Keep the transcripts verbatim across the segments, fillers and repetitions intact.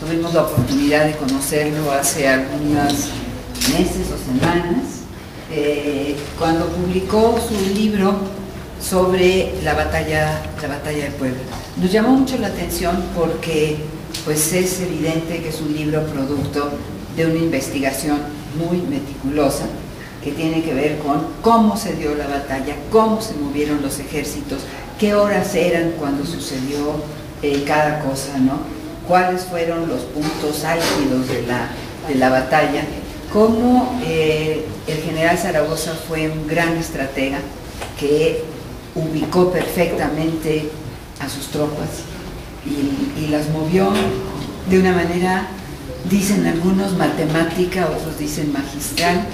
tuvimos la oportunidad de conocerlo hace algunos meses o semanas, eh, cuando publicó su libro sobre la batalla, la batalla de Puebla. Nos llamó mucho la atención porque pues, es evidente que es un libro producto de una investigación muy meticulosa que tiene que ver con cómo se dio la batalla, cómo se movieron los ejércitos, qué horas eran cuando sucedió eh, cada cosa, ¿no? Cuáles fueron los puntos álgidos de la, de la batalla, cómo eh, el general Zaragoza fue un gran estratega que ubicó perfectamente a sus tropas y, y las movió de una manera, dicen algunos matemática, otros dicen magistral.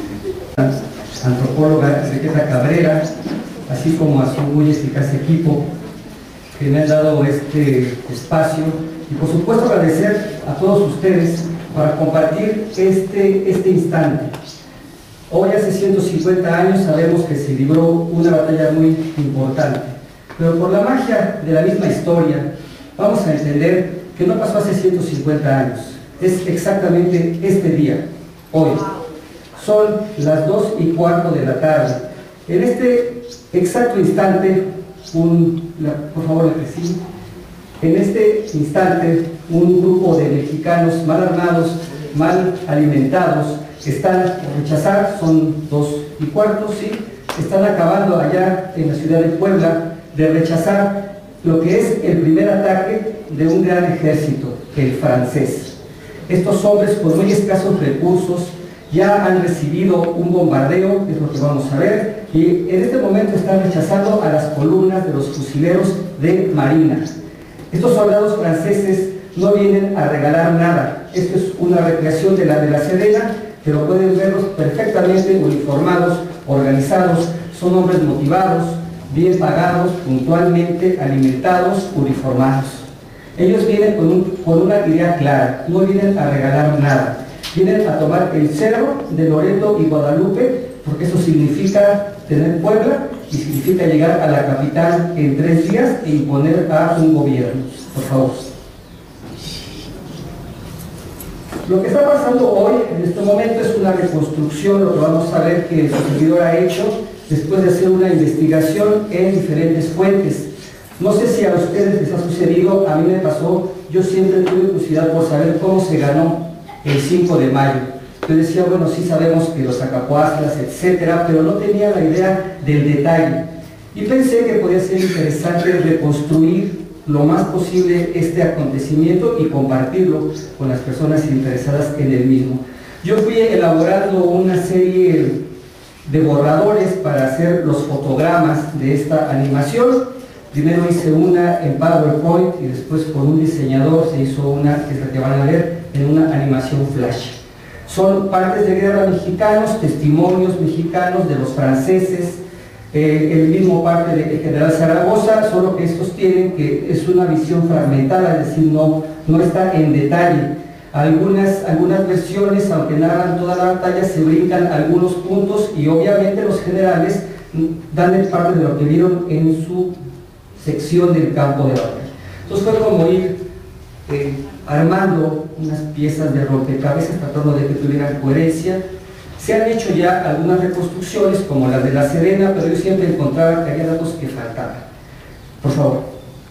Antropóloga Enriqueta Cabrera, así como a su muy eficaz equipo que me han dado este espacio, y por supuesto agradecer a todos ustedes para compartir este, este instante. Hoy, hace ciento cincuenta años, sabemos que se libró una batalla muy importante, pero por la magia de la misma historia vamos a entender que no pasó hace ciento cincuenta años, es exactamente este día, hoy. Son las dos y cuarto de la tarde. En este exacto instante, un, la, por favor, la que sigue. En este instante, un grupo de mexicanos mal armados, mal alimentados, están por rechazar, son dos y cuarto, sí, están acabando allá en la ciudad de Puebla de rechazar lo que es el primer ataque de un gran ejército, el francés. Estos hombres con muy escasos recursos ya han recibido un bombardeo, es lo que vamos a ver, y en este momento están rechazando a las columnas de los fusileros de Marina. Estos soldados franceses no vienen a regalar nada, esto es una recreación de la de la Sedena, pero pueden verlos perfectamente uniformados, organizados, son hombres motivados, bien pagados, puntualmente alimentados, uniformados. Ellos vienen con, un, con una idea clara, no vienen a regalar nada. Vienen a tomar el cerro de Loreto y Guadalupe, porque eso significa tener Puebla y significa llegar a la capital en tres días e imponer a un gobierno. Por favor. Lo que está pasando hoy, en este momento, es una reconstrucción, lo que vamos a ver que su servidor ha hecho después de hacer una investigación en diferentes fuentes. No sé si a ustedes les ha sucedido, a mí me pasó, yo siempre tuve curiosidad por saber cómo se ganó el cinco de mayo. Yo decía, bueno, sí sabemos que los Acapuastlas, etcétera, pero no tenía la idea del detalle. Y pensé que podía ser interesante reconstruir lo más posible este acontecimiento y compartirlo con las personas interesadas en el mismo. Yo fui elaborando una serie de borradores para hacer los fotogramas de esta animación. Primero hice una en PowerPoint y después con un diseñador se hizo una, que es la que van a ver, en una animación flash. Son partes de guerra mexicanos, testimonios mexicanos de los franceses, eh, el mismo parte del general Zaragoza, solo que estos tienen que es una visión fragmentada, es decir, no, no está en detalle. Algunas, algunas versiones, aunque narran toda la batalla, se brincan algunos puntos y obviamente los generales dan el parte de lo que vieron en su sección del campo de batalla. Entonces fue como ir eh, armando unas piezas de rompecabezas tratando de que tuvieran coherencia. Se han hecho ya algunas reconstrucciones como las de la Sedena, pero yo siempre encontraba que había datos que faltaban. Por favor.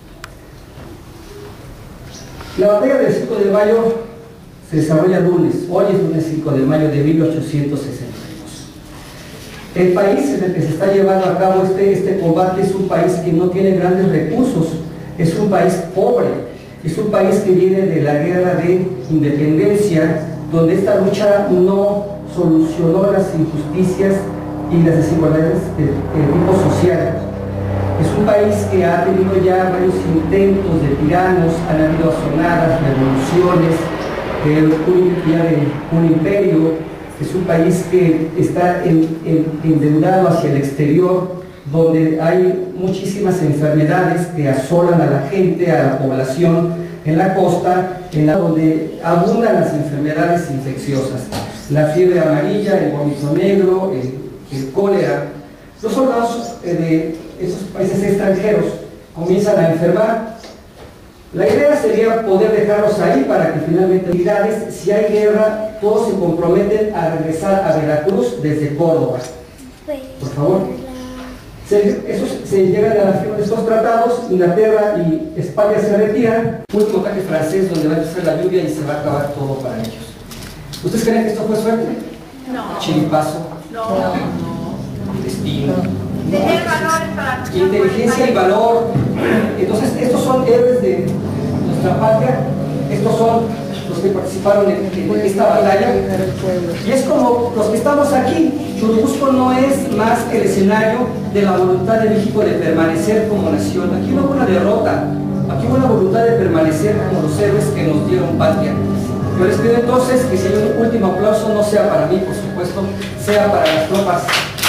La batalla del cinco de mayo se desarrolla el lunes, hoy es lunes cinco de mayo de mil ochocientos sesenta y dos. El país en el que se está llevando a cabo este, este combate es un país que no tiene grandes recursos, es un país pobre, es un país que viene de la guerra de independencia, donde esta lucha no solucionó las injusticias y las desigualdades de, de tipo social. Es un país que ha tenido ya varios intentos de tiranos, han habido asonadas, revoluciones, eh, un, ya de un imperio. Es un país que está en, en, endeudado hacia el exterior, donde hay muchísimas enfermedades que asolan a la gente, a la población en la costa, en la, donde abundan las enfermedades infecciosas. La fiebre amarilla, el vómito negro, el, el cólera. Los soldados eh, de esos países extranjeros comienzan a enfermar La idea sería poder dejarlos ahí para que finalmente, si hay guerra, todos se comprometen a regresar a Veracruz desde Córdoba. Por favor. Se, esos, se llegan a la firma de estos tratados, Inglaterra y España se retiran, un montaje francés donde va a empezar la lluvia y se va a acabar todo para ellos. ¿Ustedes creen que esto fue suerte? No. ¿Chiripazo? No. No. Destino. Tener valores para luchar. Inteligencia y valor. Entonces, estos son héroes de nuestra patria, estos son los que participaron en, en esta batalla. Y es como los que estamos aquí. Churubusco no es más que el escenario de la voluntad de México de permanecer como nación. Aquí no hubo una derrota, aquí hubo una voluntad de permanecer como los héroes que nos dieron patria. Yo les pido entonces que si hay un último aplauso no sea para mí, por supuesto, sea para las tropas.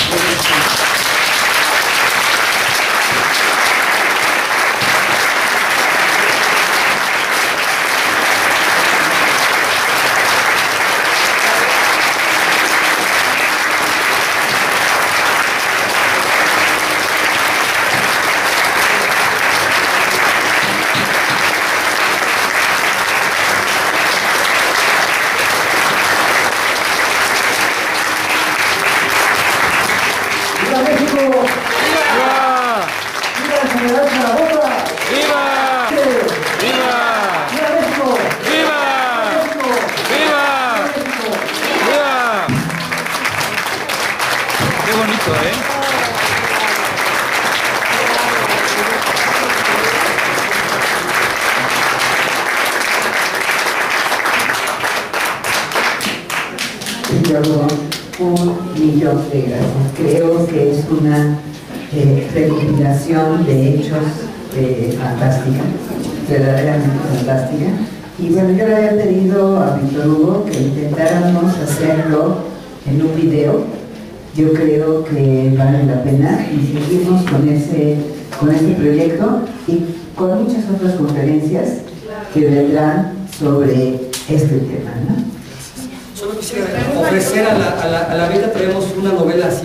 Un millón de gracias. Creo que es una eh, recopilación de hechos eh, fantástica, verdaderamente fantástica. Y bueno, yo le había pedido a Víctor Hugo que intentáramos hacerlo en un video. Yo creo que vale la pena y seguimos con, ese, con este proyecto y con muchas otras conferencias que vendrán sobre este tema, ¿no? Solo quisiera ofrecer a la, a la, a la vida, traemos una novela así.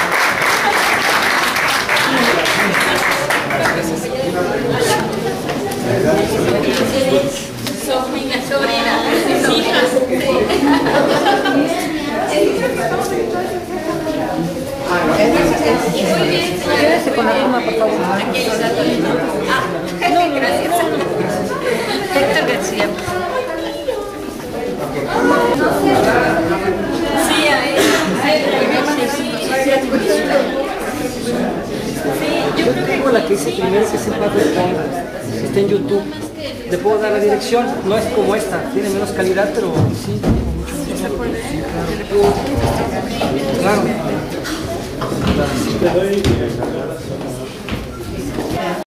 Son mi sobrina, mis hijas. Quédese con la pluma, por favor. Ah, no, gracias. Héctor García. Sí, ahí. Yo tengo la que hice primero, que es el Padre Ponga, está en YouTube. Le puedo dar la dirección, no es como esta, tiene menos calidad, pero sí. Claro.